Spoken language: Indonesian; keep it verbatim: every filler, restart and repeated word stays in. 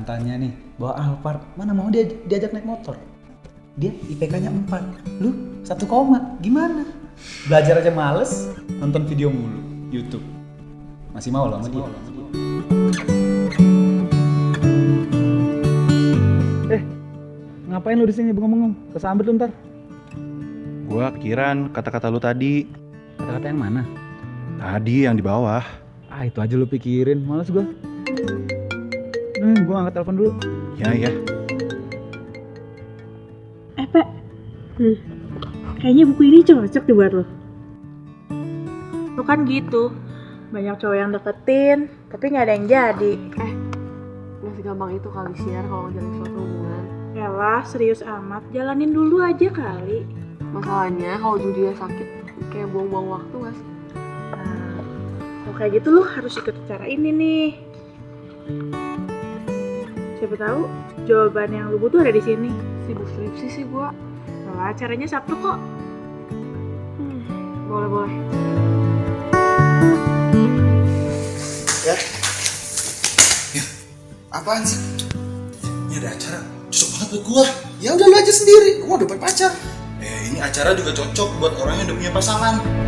mantannya nih bawa Alphard, mana mau dia diajak naik motor. Dia I P K-nya empat, lu satu koma, gimana? Belajar aja males, nonton video mulu, YouTube. Masih mau lo sama dia? Eh, ngapain lu di sini bengong-bengong? Kesambet lu ntar. Gua kepikiran kata-kata lu tadi. Kata-kata yang mana? Tadi yang di bawah. Ah, itu aja lu pikirin, males gua. Nih, gua angkat telepon dulu. Ya, ya. Eh, Pak. Hmm. Kayaknya buku ini cocok dibuat lo. Lo kan gitu. Banyak cowok yang deketin, tapi gak ada yang jadi. Eh, gak segampang itu kali share kalau ngejalanin suatu hubungan. Yalah, serius amat. Jalanin dulu aja kali. Masalahnya kalau judinya sakit, kayak buang-buang waktu gak sih? Nah, kalau kayak gitu lo harus ikut cara ini nih. Siapa tahu jawaban yang lo butuh ada di sini. Sibuk skripsi sih gua. Nah, caranya Sabtu kok. Hmm, boleh-boleh. Ya. Ya, apaan sih? Ini ada acara, cocok banget buat gua. Ya udah lu aja sendiri, gua udah punya pacar. Eh, ini acara juga cocok buat orang yang udah punya pasangan.